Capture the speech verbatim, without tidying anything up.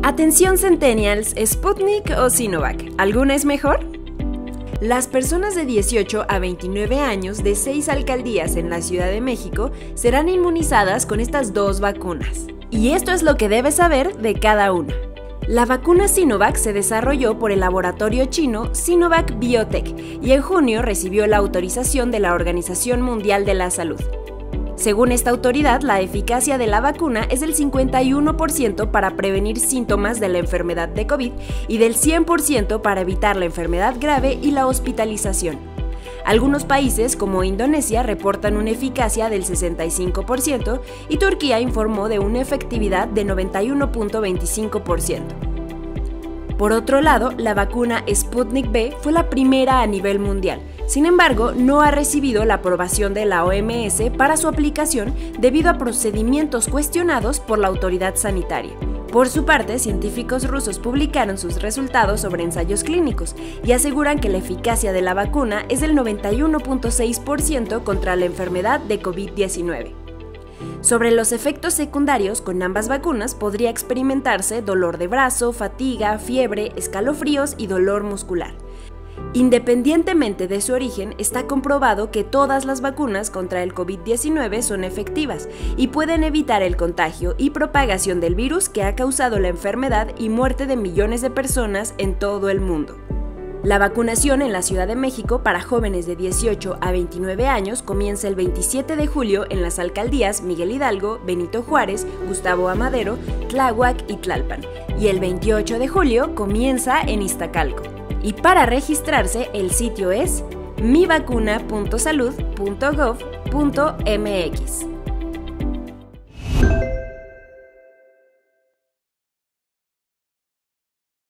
Atención Centennials, ¿Sputnik o Sinovac? ¿Alguna es mejor? Las personas de dieciocho a veintinueve años de seis alcaldías en la Ciudad de México serán inmunizadas con estas dos vacunas. Y esto es lo que debes saber de cada una. La vacuna Sinovac se desarrolló por el laboratorio chino Sinovac Biotech y en junio recibió la autorización de la Organización Mundial de la Salud. Según esta autoridad, la eficacia de la vacuna es del cincuenta y uno por ciento para prevenir síntomas de la enfermedad de COVID y del cien por ciento para evitar la enfermedad grave y la hospitalización. Algunos países, como Indonesia, reportan una eficacia del sesenta y cinco por ciento y Turquía informó de una efectividad de noventa y uno punto veinticinco por ciento. Por otro lado, la vacuna Sputnik V fue la primera a nivel mundial. Sin embargo, no ha recibido la aprobación de la O M S para su aplicación debido a procedimientos cuestionados por la autoridad sanitaria. Por su parte, científicos rusos publicaron sus resultados sobre ensayos clínicos y aseguran que la eficacia de la vacuna es del noventa y uno punto seis por ciento contra la enfermedad de COVID diecinueve. Sobre los efectos secundarios con ambas vacunas podría experimentarse dolor de brazo, fatiga, fiebre, escalofríos y dolor muscular. Independientemente de su origen, está comprobado que todas las vacunas contra el COVID diecinueve son efectivas y pueden evitar el contagio y propagación del virus que ha causado la enfermedad y muerte de millones de personas en todo el mundo. La vacunación en la Ciudad de México para jóvenes de dieciocho a veintinueve años comienza el veintisiete de julio en las alcaldías Miguel Hidalgo, Benito Juárez, Gustavo Amadero, Tláhuac y Tlalpan, y el veintiocho de julio comienza en Iztacalco. Y para registrarse, el sitio es mi vacuna punto salud punto gov punto m x.